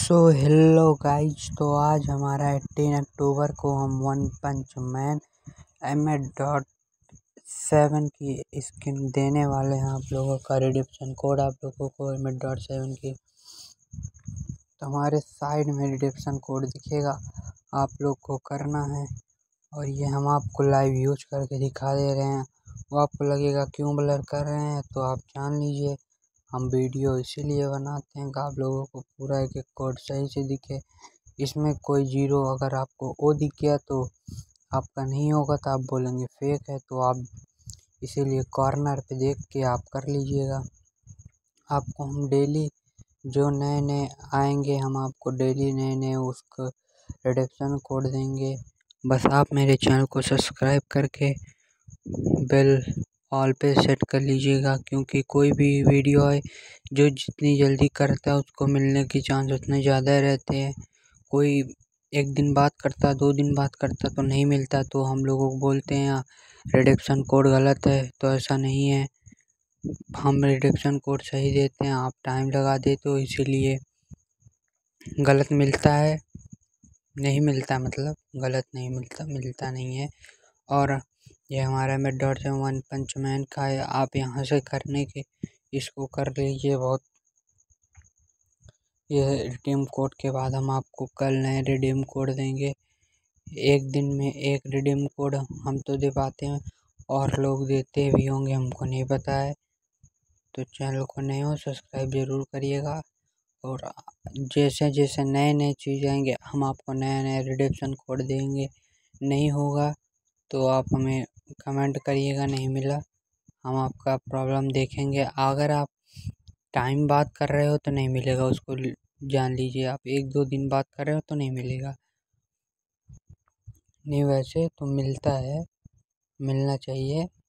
Hello guys. तो आज हमारा 18 अक्टूबर को हम वन पंच मैन M.7 की स्किन देने वाले हैं। आप लोगों का रिडीम्पशन कोड आप लोगों को M.7 की, तो हमारे साइड में रिडीम्पशन कोड दिखेगा, आप लोग को करना है। और ये हम आपको लाइव यूज करके दिखा दे रहे हैं। वो आपको लगेगा क्यों ब्लर कर रहे हैं, तो आप जान लीजिए हम वीडियो इसीलिए बनाते हैं कि आप लोगों को पूरा एक एक कोड सही से दिखे। इसमें कोई जीरो अगर आपको ओ दिख गया तो आपका नहीं होगा, तो आप बोलेंगे फेक है, तो आप इसीलिए कॉर्नर पे देख के आप कर लीजिएगा। आपको हम डेली जो नए नए आएंगे, हम आपको डेली नए नए उसका रिडीम्पशन कोड देंगे। बस आप मेरे चैनल को सब्सक्राइब करके बेल ऑल पे सेट कर लीजिएगा, क्योंकि कोई भी वीडियो है जो जितनी जल्दी करता है उसको मिलने की चांस उतने ज़्यादा रहते हैं। कोई एक दिन बाद करता, 2 दिन बाद करता तो नहीं मिलता, तो हम लोगों को बोलते हैं रिडीम्पशन कोड गलत है। तो ऐसा नहीं है, हम रिडीम्पशन कोड सही देते हैं, आप टाइम लगा देते हो इसीलिए गलत मिलता है। नहीं मिलता मतलब गलत नहीं मिलता, मिलता नहीं है। और ये हमारा M.7 वन पंच मैन का है, आप यहाँ से करने के इसको कर लीजिए। बहुत ये रिडीम कोड के बाद हम आपको कल नए रिडीम कोड देंगे। एक दिन में एक रिडीम कोड हम तो दे पाते हैं, और लोग देते भी होंगे, हमको नहीं पता है। तो चैनल को नए हो सब्सक्राइब ज़रूर करिएगा। और जैसे जैसे नए नए चीज़ आएंगे हम आपको नए नए रिडीम्पशन कोड देंगे। नहीं होगा तो आप हमें कमेंट करिएगा नहीं मिला, हम आपका प्रॉब्लम देखेंगे। अगर आप टाइम बात कर रहे हो तो नहीं मिलेगा, उसको जान लीजिए। आप 1-2 दिन बात कर रहे हो तो नहीं मिलेगा, नहीं वैसे तो मिलता है, मिलना चाहिए।